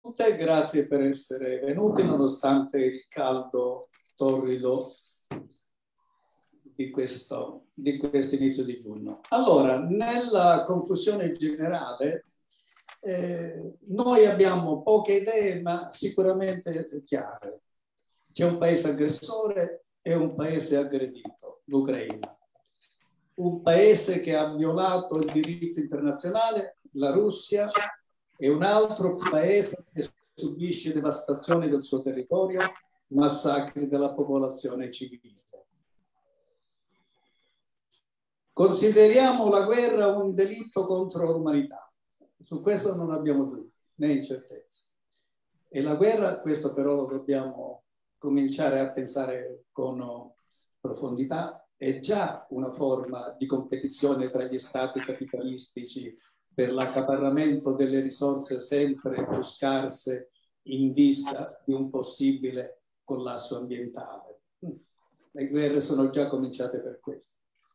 grazie per essere venuti nonostante il caldo torrido di questo inizio di giugno. Allora, nella confusione generale, noi abbiamo poche idee, ma sicuramente chiare. C'è un paese aggressore e un paese aggredito, l'Ucraina. Un paese che ha violato il diritto internazionale, la Russia, e un altro paese che subisce devastazioni del suo territorio, massacri della popolazione civile. Consideriamo la guerra un delitto contro l'umanità. Su questo non abbiamo dubbi né incertezze. E la guerra, questo però lo dobbiamo cominciare a pensare con profondità, è già una forma di competizione tra gli stati capitalistici per l'accaparramento delle risorse sempre più scarse in vista di un possibile collasso ambientale. Le guerre sono già cominciate per questo.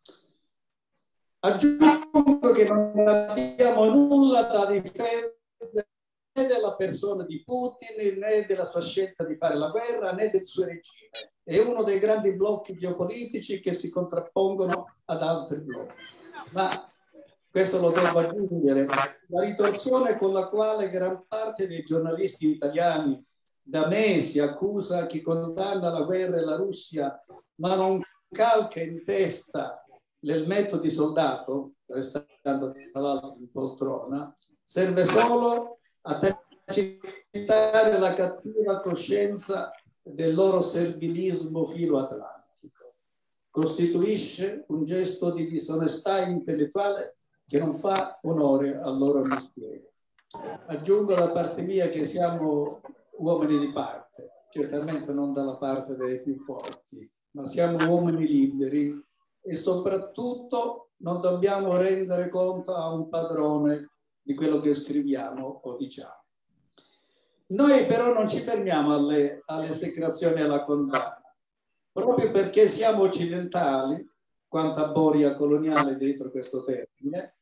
Aggiungo che non abbiamo nulla da difendere né della persona di Putin, né della sua scelta di fare la guerra, né del suo regime. È uno dei grandi blocchi geopolitici che si contrappongono ad altri blocchi. Ma questo lo devo aggiungere, la ritorsione con la quale gran parte dei giornalisti italiani da mesi accusa chi condanna la guerra e la Russia, ma non calca in testa l'elmetto di soldato, restando tra l'altro in poltrona, serve solo a tacitare la cattiva coscienza del loro servilismo filoatlantico. Costituisce un gesto di disonestà intellettuale che non fa onore al loro mestiere. Aggiungo da parte mia che siamo uomini di parte, certamente non dalla parte dei più forti, ma siamo uomini liberi e soprattutto non dobbiamo rendere conto a un padrone di quello che scriviamo o diciamo. Noi però non ci fermiamo alle esecrazioni e alla condanna, proprio perché siamo occidentali, quanta boria coloniale dietro questo termine.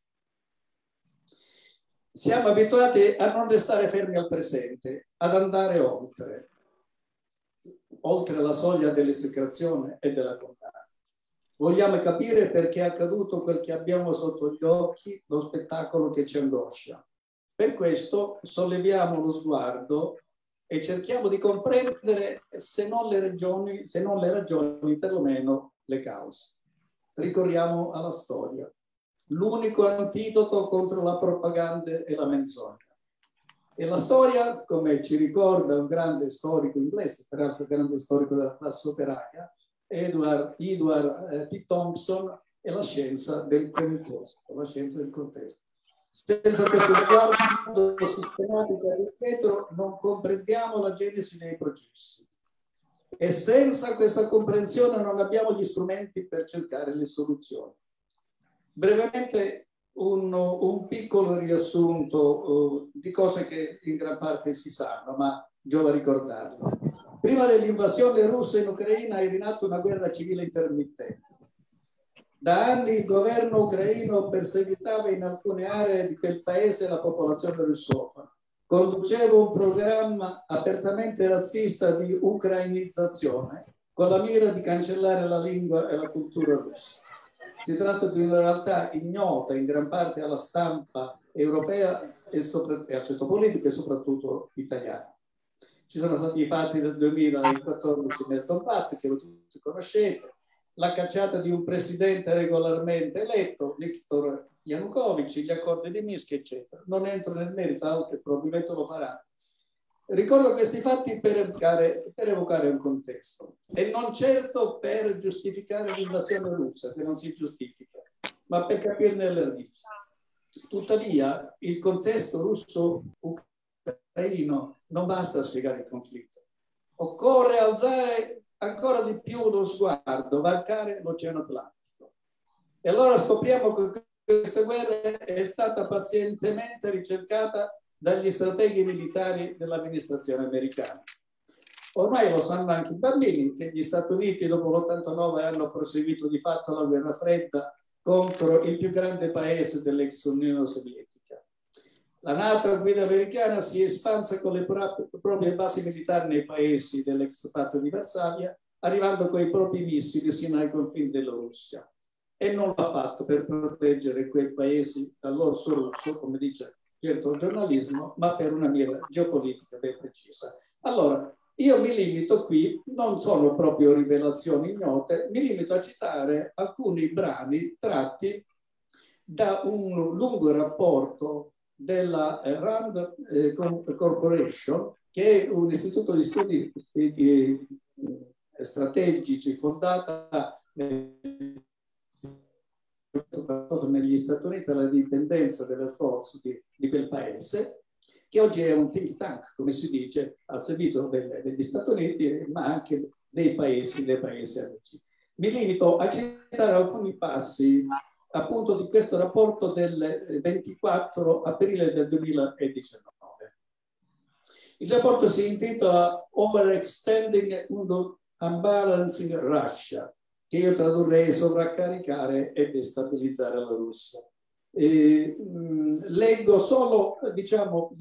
Siamo abituati a non restare fermi al presente, ad andare oltre la soglia dell'esecrazione e della condanna. Vogliamo capire perché è accaduto quel che abbiamo sotto gli occhi, lo spettacolo che ci angoscia. Per questo solleviamo lo sguardo e cerchiamo di comprendere se non le ragioni, perlomeno le cause. Ricorriamo alla storia. L'unico antidoto contro la propaganda e la menzogna. E la storia, come ci ricorda un grande storico inglese, peraltro grande storico della classe operaia, Edward T. Thompson, è la scienza del contesto, la scienza del contesto. Senza questo sguardo sistematico dietro non comprendiamo la genesi dei processi. E senza questa comprensione non abbiamo gli strumenti per cercare le soluzioni. Brevemente un piccolo riassunto di cose che in gran parte si sanno, ma giova ricordarlo. Prima dell'invasione russa in Ucraina è in atto una guerra civile intermittente. Da anni il governo ucraino perseguitava in alcune aree di quel paese la popolazione russofona. Conduceva un programma apertamente razzista di ucrainizzazione con la mira di cancellare la lingua e la cultura russa. Si tratta di una realtà ignota in gran parte alla stampa europea e al ceto politico e soprattutto italiano. Ci sono stati i fatti del 2014 nel Donbass, che voi tutti conoscete, la cacciata di un presidente regolarmente eletto, Viktor Yanukovych, gli accordi di Minsk, eccetera. Non entro nel merito, altri probabilmente lo faranno. Ricordo questi fatti per evocare un contesto e non certo per giustificare l'invasione russa, che non si giustifica, ma per capirne le radici. Tuttavia, il contesto russo-ucraino non basta a spiegare il conflitto. Occorre alzare ancora di più lo sguardo, varcare l'Oceano Atlantico. E allora scopriamo che questa guerra è stata pazientemente ricercata dagli strateghi militari dell'amministrazione americana. Ormai lo sanno anche i bambini che gli Stati Uniti dopo l'89 hanno proseguito di fatto la guerra fredda contro il più grande paese dell'ex Unione Sovietica. La NATO a guida americana si è espansa con le proprie basi militari nei paesi dell'ex patto di Varsavia, arrivando con i propri missili sino ai confini della Russia. E non l'ha fatto per proteggere quei paesi dall'orso russo, come dice certo giornalismo, ma per una mira geopolitica ben precisa. Allora, io mi limito qui, non sono proprio rivelazioni ignote, mi limito a citare alcuni brani tratti da un lungo rapporto della RAND Corporation, che è un istituto di studi strategici fondata negli Stati Uniti alla dipendenza delle forze di quel paese, che oggi è un think tank, come si dice, al servizio degli Stati Uniti, ma anche dei paesi amici. Mi limito a citare alcuni passi appunto di questo rapporto del 24 aprile del 2019. Il rapporto si intitola Overextending and Unbalancing Russia, che io tradurrei sovraccaricare e destabilizzare la Russia. Leggo solo, diciamo,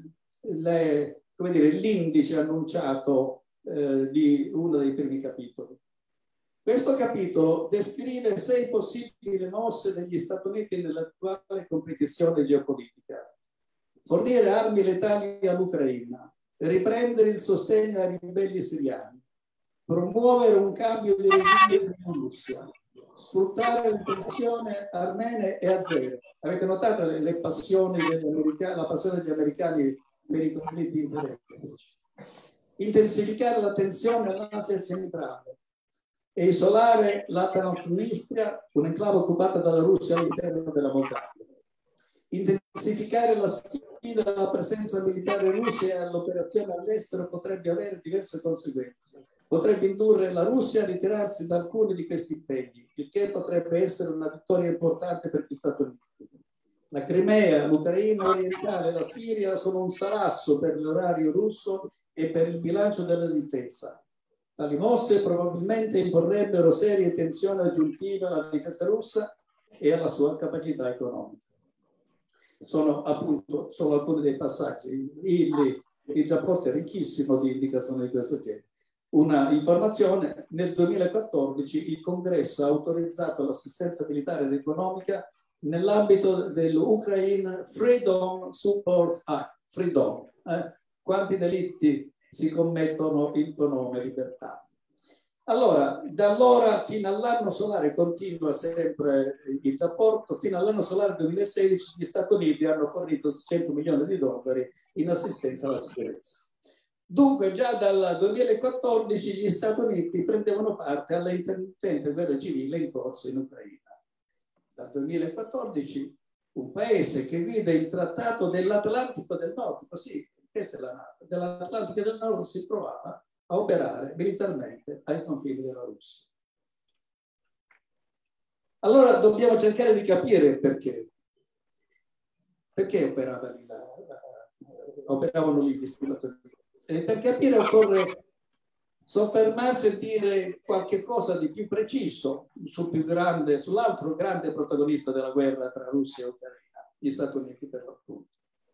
l'indice annunciato di uno dei primi capitoli. Questo capitolo descrive 6 possibili mosse degli Stati Uniti nell'attuale competizione geopolitica. Fornire armi letali all'Ucraina, riprendere il sostegno ai ribelli siriani, promuovere un cambio di regime in Russia, sfruttare la tensione armene e azere. Avete notato le passioni la passione degli americani per i conflitti interetici. Intensificare la tensione all'Asia centrale e isolare la Transnistria, un'enclave occupata dalla Russia all'interno della Moldavia. Intensificare la sfida alla presenza militare russa e all'operazione all'estero potrebbe avere diverse conseguenze. Potrebbe indurre la Russia a ritirarsi da alcuni di questi impegni, il che potrebbe essere una vittoria importante per gli Stati Uniti. La Crimea, l'Ucraina orientale e la Siria sono un salasso per l'orario russo e per il bilancio della difesa. Tali mosse probabilmente imporrebbero serie tensioni aggiuntive alla difesa russa e alla sua capacità economica. Sono appunto solo alcuni dei passaggi. Il rapporto è ricchissimo di indicazioni di questo genere. Una informazione: nel 2014 il Congresso ha autorizzato l'assistenza militare ed economica nell'ambito dell'Ukraine Freedom Support Act. Freedom. Quanti delitti si commettono in tuo nome, libertà? Allora, da allora fino all'anno solare, continua sempre il rapporto, fino all'anno solare 2016 gli Stati Uniti hanno fornito 100 milioni di dollari in assistenza alla sicurezza. Dunque già dal 2014 gli Stati Uniti prendevano parte alla intermittente guerra civile in corso in Ucraina. Dal 2014 un paese che vide il trattato dell'Atlantico del Nord, così, questa è la NATO, dell'Atlantico del Nord si provava a operare militarmente ai confini della Russia. Allora dobbiamo cercare di capire perché. Perché operavano lì gli Stati Uniti? Per capire occorre soffermarsi e dire qualche cosa di più preciso sull'altro grande protagonista della guerra tra Russia e Ucraina, gli Stati Uniti per l'appunto.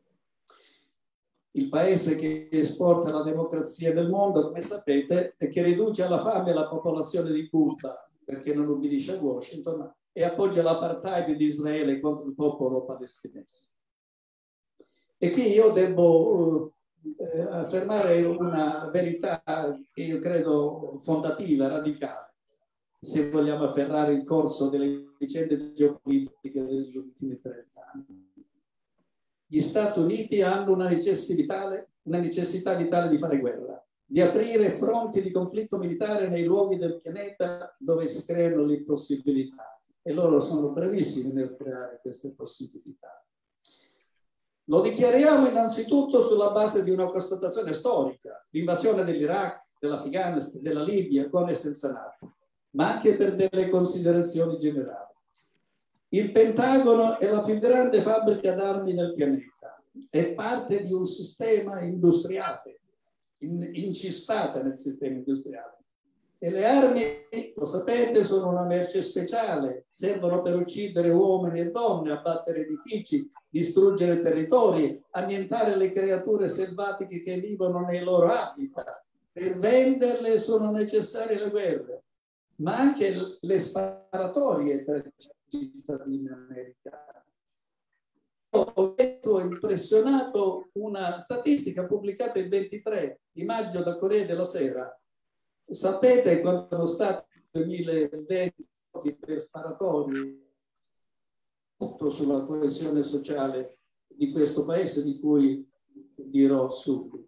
Il paese che esporta la democrazia nel mondo, come sapete, e che riduce alla fame la popolazione di Cuba perché non ubbidisce a Washington e appoggia l'apartheid di Israele contro il popolo palestinese. E qui io devo affermare una verità che io credo fondativa, radicale, se vogliamo afferrare il corso delle vicende geopolitiche degli ultimi 30 anni. Gli Stati Uniti hanno una necessità vitale di fare guerra, di aprire fronti di conflitto militare nei luoghi del pianeta dove si creano le possibilità, e loro sono bravissimi nel creare queste possibilità. Lo dichiariamo innanzitutto sulla base di una constatazione storica, l'invasione dell'Iraq, dell'Afghanistan, della Libia, con e senza NATO, ma anche per delle considerazioni generali. Il Pentagono è la più grande fabbrica d'armi del pianeta, è parte di un sistema industriale, incistata nel sistema industriale. E le armi, lo sapete, sono una merce speciale, servono per uccidere uomini e donne, abbattere edifici, distruggere territori, annientare le creature selvatiche che vivono nei loro habitat. Per venderle sono necessarie le guerre, ma anche le sparatorie tra i cittadini americani. Ho letto impressionato una statistica pubblicata il 23 di maggio da Corriere della Sera. Sapete quanto sono stati nel 2020 per sparatori? Tutto sulla coesione sociale di questo paese, di cui dirò subito.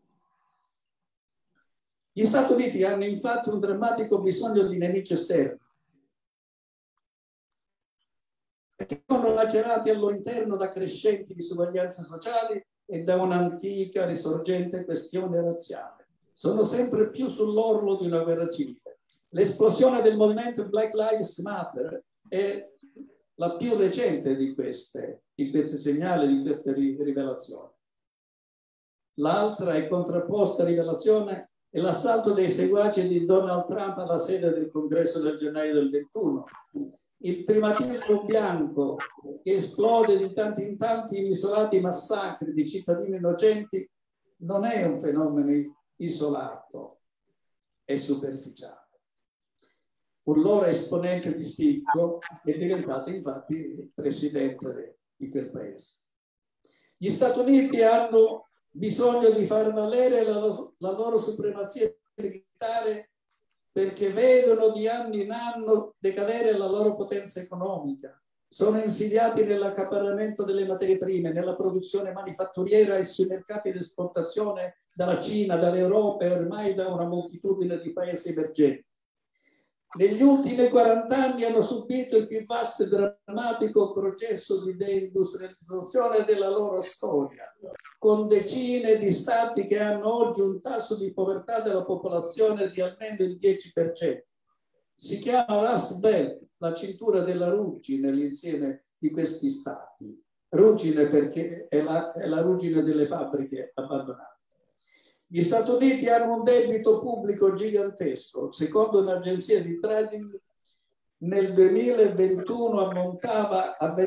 Gli Stati Uniti hanno infatti un drammatico bisogno di nemici esterni, perché sono lacerati al loro interno da crescenti disuguaglianze sociali e da un'antica risorgente questione razziale. Sono sempre più sull'orlo di una guerra civile. L'esplosione del movimento Black Lives Matter è la più recente di questi segnali, di queste rivelazioni. L'altra e contrapposta rivelazione è l'assalto dei seguaci di Donald Trump alla sede del Congresso del gennaio del 21. Il primatismo bianco che esplode di tanto in tanto in isolati massacri di cittadini innocenti non è un fenomeno isolato, è superficiale. Un loro esponente di spicco è diventato infatti il presidente di quel paese. Gli Stati Uniti hanno bisogno di far valere la loro supremazia militare perché vedono di anno in anno decadere la loro potenza economica. Sono insidiati nell'accaparramento delle materie prime, nella produzione manifatturiera e sui mercati di esportazione dalla Cina, dall'Europa e ormai da una moltitudine di paesi emergenti. Negli ultimi 40 anni hanno subito il più vasto e drammatico processo di deindustrializzazione della loro storia, con decine di stati che hanno oggi un tasso di povertà della popolazione di almeno il 10%. Si chiama Rust Belt, la cintura della ruggine, l'insieme di questi stati. Ruggine perché è la ruggine delle fabbriche abbandonate. Gli Stati Uniti hanno un debito pubblico gigantesco. Secondo un'agenzia di trading, nel 2021 ammontava a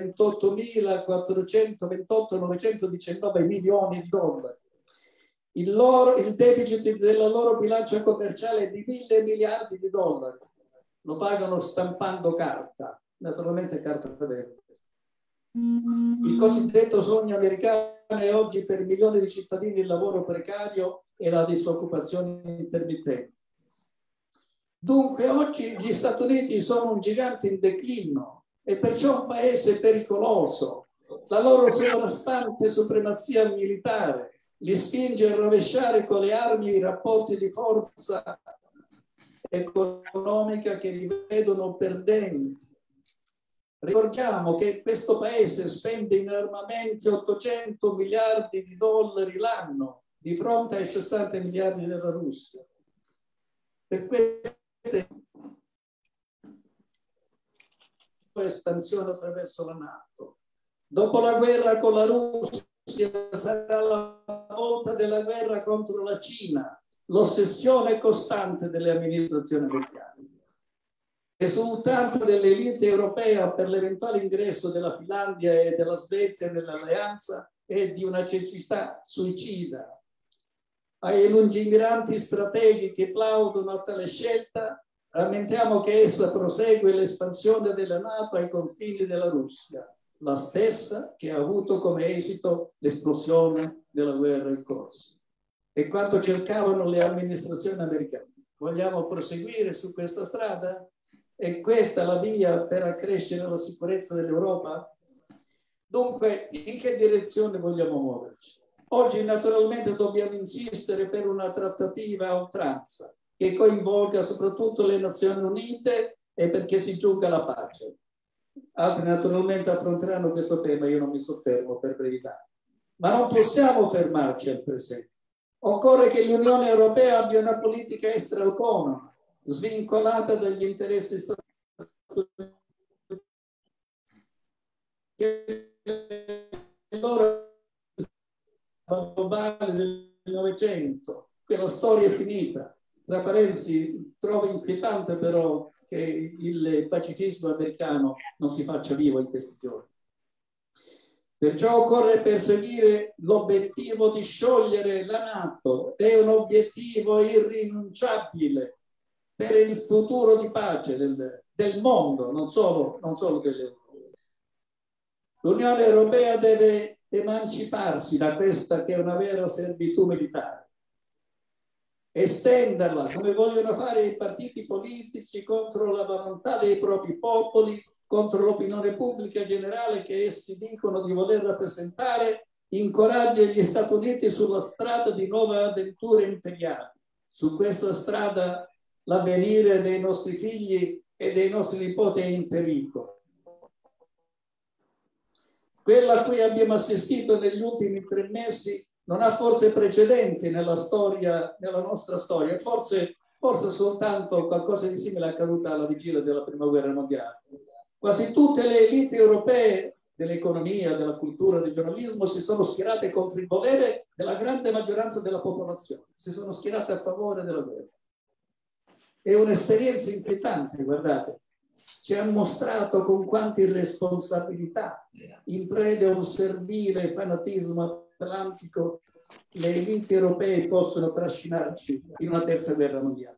28.428.919 milioni di dollari. Il deficit della loro bilancia commerciale è di 1.000 miliardi di dollari. Lo pagano stampando carta, naturalmente carta verde. Il cosiddetto sogno americano è oggi per milioni di cittadini il lavoro precario e la disoccupazione intermittente. Dunque oggi gli Stati Uniti sono un gigante in declino e perciò un paese pericoloso. La loro sovrastante supremazia militare li spinge a rovesciare con le armi i rapporti di forza economica che li vedono perdenti. Ricordiamo che questo paese spende in armamenti 800 miliardi di dollari l'anno di fronte ai 60 miliardi della Russia. Per questa espansione attraverso la NATO. Dopo la guerra con la Russia sarà la volta della guerra contro la Cina, l'ossessione costante delle amministrazioni americane. Esultanza dell'elite europea per l'eventuale ingresso della Finlandia e della Svezia nell'alleanza è di una cecità suicida. Ai lungimiranti strateghi che plaudono a tale scelta, rammentiamo che essa prosegue l'espansione della NATO ai confini della Russia, la stessa che ha avuto come esito l'esplosione della guerra in corso. E quanto cercavano le amministrazioni americane. Vogliamo proseguire su questa strada? È questa la via per accrescere la sicurezza dell'Europa? Dunque, in che direzione vogliamo muoverci? Oggi naturalmente dobbiamo insistere per una trattativa a oltranza che coinvolga soprattutto le Nazioni Unite e perché si giunga alla pace. Altri naturalmente affronteranno questo tema, io non mi soffermo per brevità. Ma non possiamo fermarci al presente. Occorre che l'Unione Europea abbia una politica estera autonoma, svincolata dagli interessi statunitensi, loro globale del Novecento, quella storia è finita. Tra parentesi, trovo inquietante però che il pacifismo americano non si faccia vivo in questi giorni. Perciò occorre perseguire l'obiettivo di sciogliere la NATO, è un obiettivo irrinunciabile per il futuro di pace del mondo, non solo dell'Europa. L'Unione Europea deve emanciparsi da questa che è una vera servitù militare, estenderla come vogliono fare i partiti politici contro la volontà dei propri popoli, contro l'opinione pubblica generale che essi dicono di voler rappresentare, incoraggia gli Stati Uniti sulla strada di nuove avventure imperiali. Su questa strada l'avvenire dei nostri figli e dei nostri nipoti è in pericolo. Quella a cui abbiamo assistito negli ultimi 3 mesi non ha forse precedenti nella nostra storia, forse soltanto qualcosa di simile è accaduto alla vigilia della Prima Guerra Mondiale. Quasi tutte le elite europee dell'economia, della cultura, del giornalismo si sono schierate contro il volere della grande maggioranza della popolazione, si sono schierate a favore della guerra. È un'esperienza inquietante, guardate, ci ha mostrato con quanta irresponsabilità, in preda a un servile fanatismo atlantico, le elite europee possono trascinarci in una terza guerra mondiale.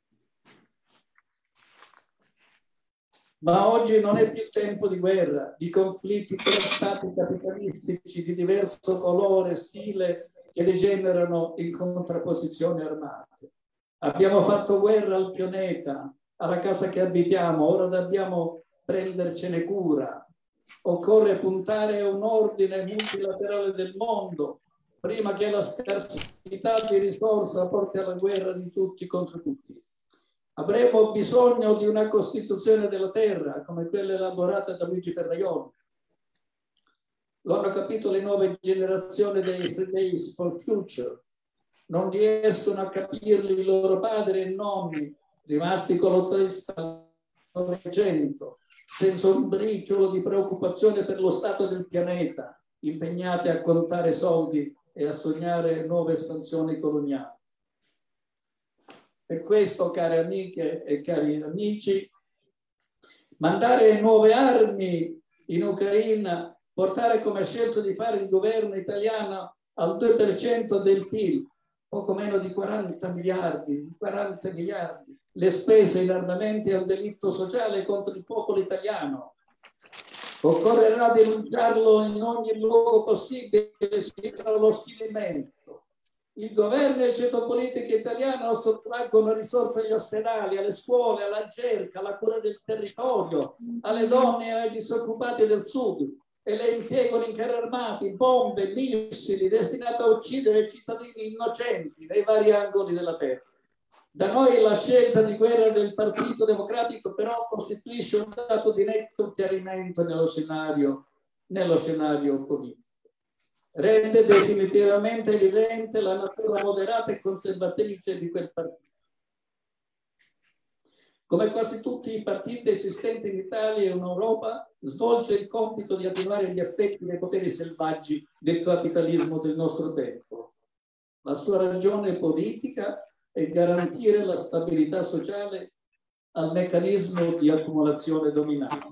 Ma oggi non è più tempo di guerra, di conflitti tra stati capitalistici di diverso colore, stile, che degenerano in contrapposizioni armate. Abbiamo fatto guerra al pianeta, alla casa che abitiamo, ora dobbiamo prendercene cura. Occorre puntare a un ordine multilaterale del mondo, prima che la scarsità di risorse porti alla guerra di tutti contro tutti. Avremo bisogno di una Costituzione della Terra, come quella elaborata da Luigi Ferrajoli. Lo hanno capito le nuove generazioni dei Fridays for Future. Non riescono a capirli i loro padri e nonni, rimasti con lo testa al Novecento, senza un briciolo di preoccupazione per lo stato del pianeta, impegnati a contare soldi e a sognare nuove espansioni coloniali. Per questo, care amiche e cari amici, mandare nuove armi in Ucraina, portare come ha scelto di fare il governo italiano al 2% del PIL, poco meno di 40 miliardi, le spese in armamenti al delitto sociale contro il popolo italiano. Occorrerà denunciarlo in ogni luogo possibile, sino allo sfinimento. Il governo e il centro politico italiano sottraggono risorse agli ospedali, alle scuole, alla ricerca, alla cura del territorio, alle donne e ai disoccupati del sud e le impiegano in carri armati, bombe, missili destinati a uccidere cittadini innocenti nei vari angoli della terra. Da noi la scelta di guerra del Partito Democratico però costituisce un dato di netto chiarimento nello scenario politico. Rende definitivamente evidente la natura moderata e conservatrice di quel partito. Come quasi tutti i partiti esistenti in Italia e in Europa, svolge il compito di attenuare gli effetti dei poteri selvaggi del capitalismo del nostro tempo. La sua ragione politica è garantire la stabilità sociale al meccanismo di accumulazione dominante.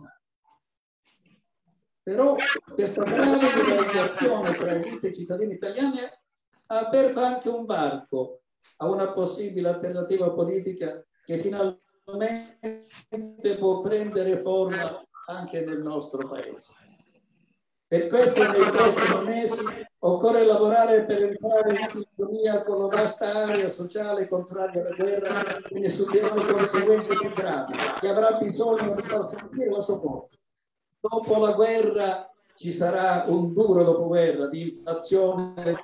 Però questa grave divariazione tra elite e cittadini italiani ha aperto anche un varco a una possibile alternativa politica che finalmente può prendere forma anche nel nostro paese. Per questo nei prossimi mesi occorre lavorare per entrare in sintonia con la vasta area sociale contraria alla guerra che ne subirà le conseguenze più gravi, che avrà bisogno di far sentire la sua voce. Dopo la guerra ci sarà un duro dopoguerra di inflazione,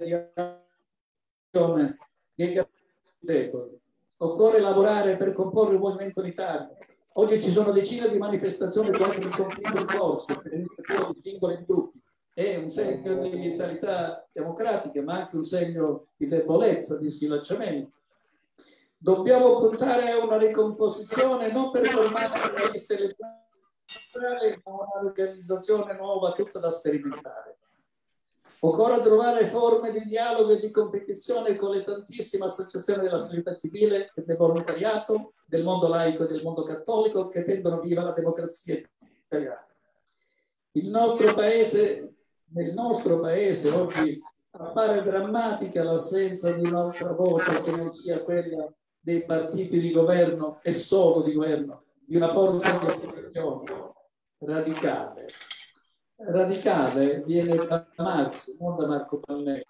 di deboli. Occorre lavorare per comporre un movimento unitario. Oggi ci sono decine di manifestazioni contro il conflitto in corso, per iniziativa di singoli gruppi. È un segno di vitalità democratica, ma anche un segno di debolezza, di sfilacciamento. Dobbiamo puntare a una ricomposizione non per formare una lista elettorale, ma una organizzazione nuova tutta da sperimentare. Occorre trovare forme di dialogo e di competizione con le tantissime associazioni della società civile e del volontariato, del mondo laico e del mondo cattolico che tendono viva la democrazia italiana. Nel nostro paese oggi appare drammatica l'assenza di un'altra voce che non sia quella dei partiti di governo e solo di governo, di una forza di opposizione radicale. Radicale viene da Marx, non da Marco Pannella,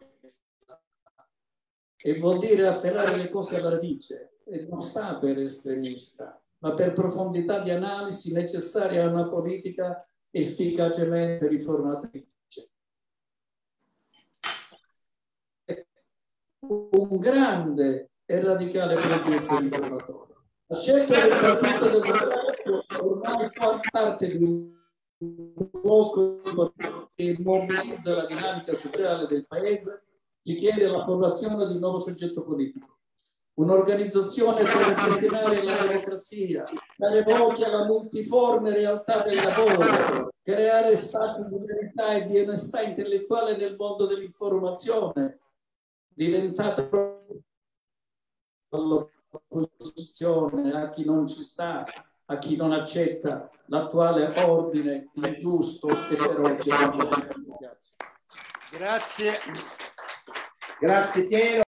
e vuol dire afferrare le cose alla radice, e non sta per estremista, ma per profondità di analisi necessaria a una politica efficacemente riformatrice. Un grande e radicale progetto riformatore. La scelta del Partito Democratico ormai fa parte di un blocco che mobilizza la dinamica sociale del Paese, richiede la formazione di un nuovo soggetto politico, un'organizzazione per ripristinare la democrazia, dare voce alla multiforme realtà del lavoro, creare spazi di verità e di onestà intellettuale nel mondo dell'informazione, diventata l'opposizione a chi non ci sta, a chi non accetta l'attuale ordine ingiusto e feroce. Grazie. Grazie Piero.